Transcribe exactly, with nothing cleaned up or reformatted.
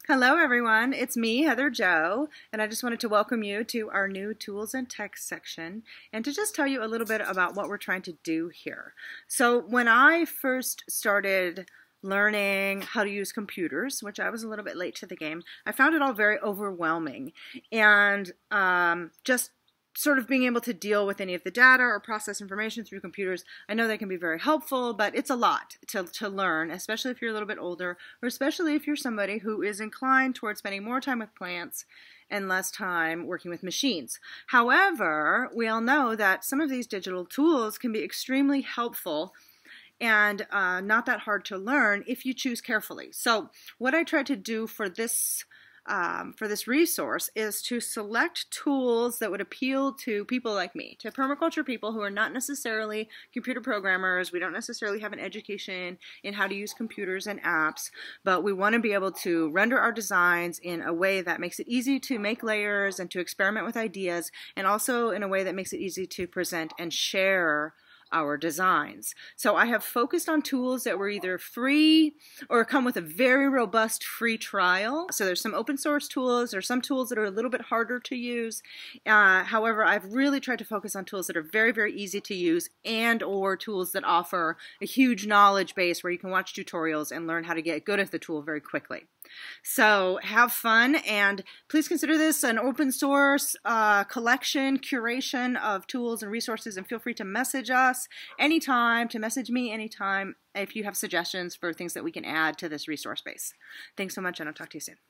Hello everyone, it's me, Heather Jo, and I just wanted to welcome you to our new Tools and Tech section and to just tell you a little bit about what we're trying to do here. So when I first started learning how to use computers, which I was a little bit late to the game, I found it all very overwhelming, and um, just sort of being able to deal with any of the data or process information through computers. I know they can be very helpful, but it's a lot to, to learn, especially if you're a little bit older, or especially if you're somebody who is inclined towards spending more time with plants and less time working with machines. However, we all know that some of these digital tools can be extremely helpful and uh, not that hard to learn if you choose carefully. So what I tried to do for this Um, for this resource is to select tools that would appeal to people like me, to permaculture people who are not necessarily computer programmers. We don't necessarily have an education in how to use computers and apps, but we want to be able to render our designs in a way that makes it easy to make layers and to experiment with ideas, and also in a way that makes it easy to present and share our designs. So I have focused on tools that were either free or come with a very robust free trial. So there's some open source tools, there's some tools that are a little bit harder to use. Uh, however, I've really tried to focus on tools that are very, very easy to use, and or tools that offer a huge knowledge base where you can watch tutorials and learn how to get good at the tool very quickly. So have fun, and please consider this an open source uh, collection, curation of tools and resources, and feel free to message us anytime, to message me anytime if you have suggestions for things that we can add to this resource base. Thanks so much, and I'll talk to you soon.